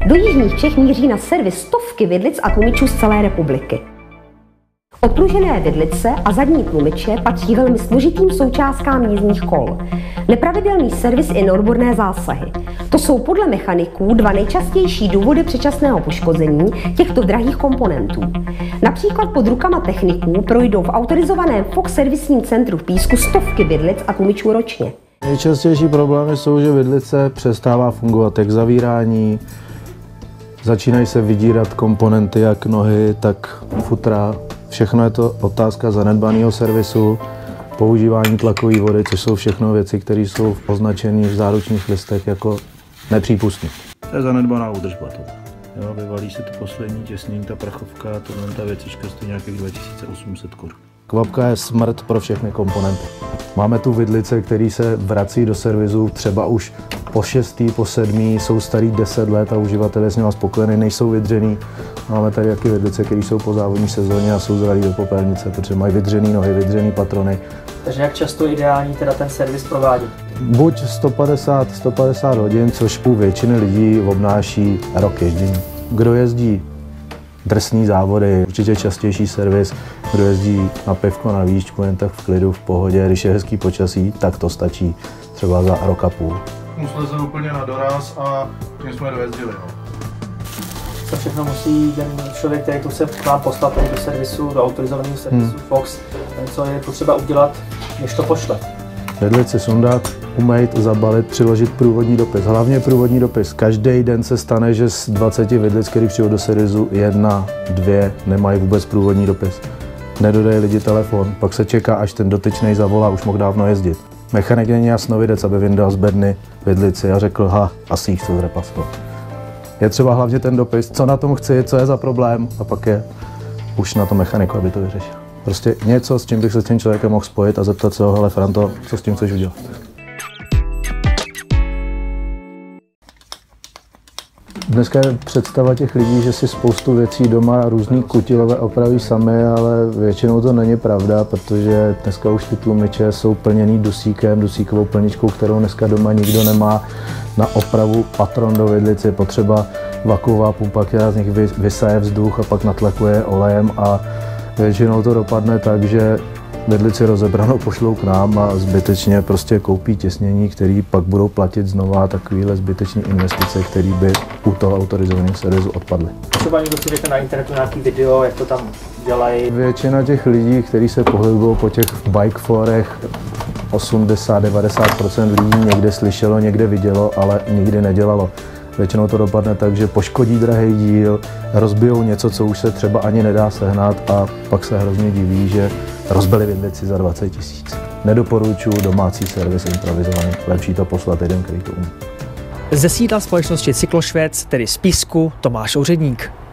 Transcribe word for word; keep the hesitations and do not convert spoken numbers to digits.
Do jižních Čech míří na servis stovky vidlic a tlumičů z celé republiky. Odpružené vidlice a zadní tlumiče patří velmi složitým součástkám jízdních kol. Nepravidelný servis i neodborné zásahy. To jsou podle mechaniků dva nejčastější důvody předčasného poškození těchto drahých komponentů. Například pod rukama techniků projdou v autorizovaném Fox servisním centru v Písku stovky vidlic a tlumičů ročně. Nejčastější problémy jsou, že vidlice přestává fungovat jak zavírání, začínají se vydírat komponenty jak nohy, tak futra. Všechno je to otázka zanedbaného servisu, používání tlakové vody, což jsou všechno věci, které jsou označené v záručních listech jako nepřípustné. To je zanedbaná údržba. Jo, vyvalí se to poslední těsnění, ta prachovka, tohle ta věcička stojí nějakých dva tisíce osm set korun. Kvapka je smrt pro všechny komponenty. Máme tu vidlice, které se vrací do servisu třeba už po šestý, po sedmý, jsou starý deset let a uživatel je s nimi spokojený, nejsou vydřený. Máme tady taky vidlice, které jsou po závodní sezóně a jsou zralý do popelnice, protože mají vydřený nohy, vydřený patrony. Takže jak často je ideální teda ten servis provádět? Buď sto padesát, sto padesát hodin, což u většiny lidí obnáší rok ježdění. Kdo jezdí drsný závody, určitě častější servis, kdo jezdí na pivko, na výšku, jen tak v klidu, v pohodě, když je hezký počasí, tak to stačí třeba za rok a půl. Musel jsem úplně na doraz a tím jsme dojezdili. No. Co všechno musí ten člověk, který tu se má poslat do servisu, do autorizovaného servisu hmm. Fox, co je potřeba udělat, než to pošle? Vidlici sundat, umýt, zabalit, přiložit průvodní dopis. Hlavně průvodní dopis. Každý den se stane, že z dvaceti vidlic, který přijdou do servisu, jedna, dvě nemají vůbec průvodní dopis. Nedodají lidi telefon, pak se čeká, až ten dotyčný zavolá, už mohl dávno jezdit. Mechanik není jasnovidec, aby vyndal z bedny vidlici a řekl, ha, asi jich chce zrepasovat. Je třeba hlavně ten dopis, co na tom chci, co je za problém, a pak je už na to mechaniku, aby to vyřešil. Prostě něco, s čím bych se s tím člověkem mohl spojit a zeptat se ho, hele Franto, co s tím chceš udělat. Dneska je představa těch lidí, že si spoustu věcí doma různý kutilové opraví sami, ale většinou to není pravda, protože dneska už ty tlumiče jsou plněný dusíkem, dusíkovou plničkou, kterou dneska doma nikdo nemá. Na opravu patron do vidlice je potřeba vakuová pumpa, která z nich vysaje vzduch a pak natlakuje olejem a většinou to dopadne tak, že vidlici rozebranou pošlou k nám a zbytečně prostě koupí těsnění, které pak budou platit znova takovéhle zbytečné investice, které by u toho autorizovaného servisu odpadly. Třeba někdo si řekne na internetu nějaký video, jak to tam dělají. Většina těch lidí, kteří se pohybují po těch bike forech, osmdesát až devadesát procent lidí někde slyšelo, někde vidělo, ale nikdy nedělalo. Většinou to dopadne tak, že poškodí drahý díl, rozbijou něco, co už se třeba ani nedá sehnat a pak se hrozně diví, že rozbili vidlici za dvacet tisíc. Nedoporučuji domácí servis improvizovaný, lepší to poslat jeden, který to umí. Ze sídla společnosti Cyklošvec, tedy z Písku, Tomáš Ouředník.